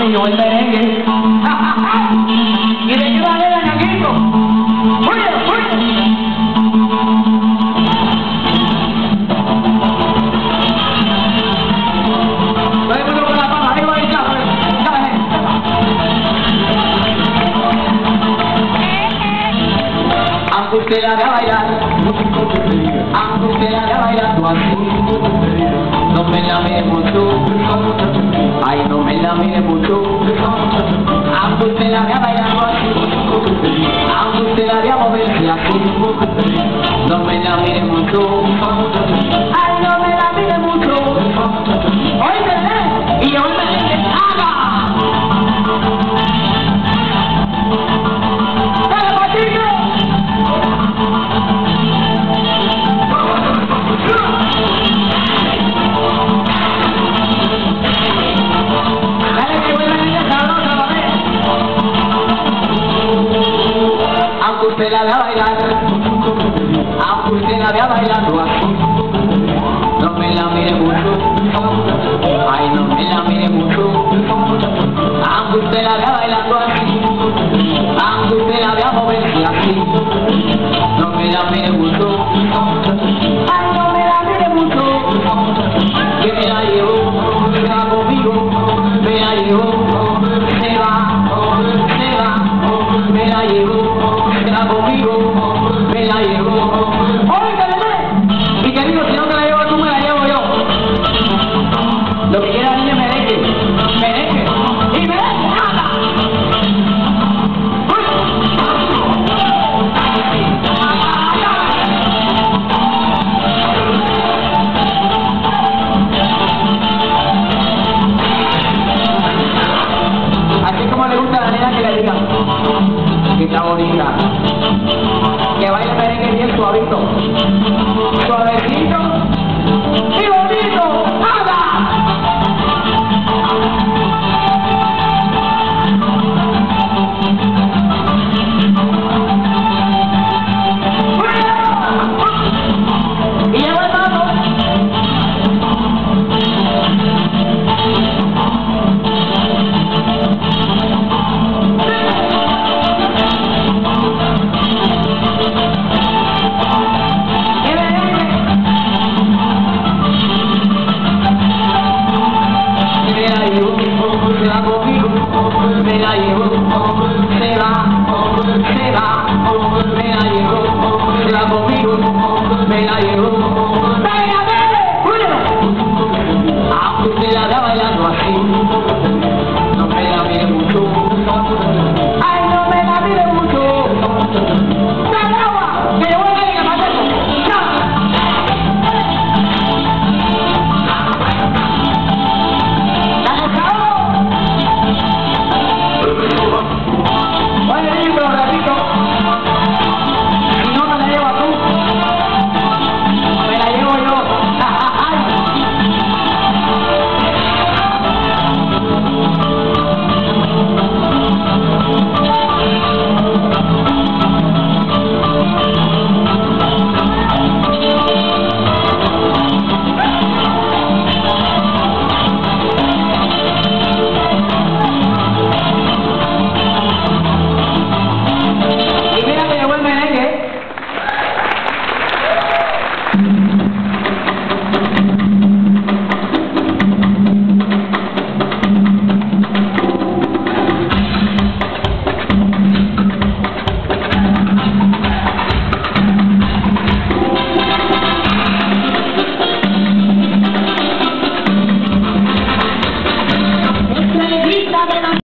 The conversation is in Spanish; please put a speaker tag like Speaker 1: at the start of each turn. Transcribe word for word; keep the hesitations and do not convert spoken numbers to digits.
Speaker 1: niño el merengue. Y de qué manera, ñaquito. Oye, oye. Todo el mundo con la palma, arriba ahí, ya, dale. Aunque usted la haga bailar, aunque usted la haga bailar, tú así. No me la mire mucho, ay, no me la mire mucho. Aunque usted la vea bailando así, aunque usted la vea moverse así, no me la mire mucho, ay, no me la mire mucho. Óyeme, y óyeme que haga. ¡Dale, Patricio! Aunque usted la vea bailar, aunque usted la vea bailando así, no me la mire mucho, ay, no me la mire mucho. Aunque usted la vea bailando así, aunque usted la vea moverse así, no me la mire mucho, ay, no me la mire mucho. Que me la llevo, se va conmigo, me la llevo, se va, se va, me la llevo. Conmigo, me la llevo. Oye, mi querido, si no te la llevo tú, me la llevo yo. Lo que quiera niña merengue, merengue, y merengue, nada. Así como le gusta a la nena que le digan que está bonita.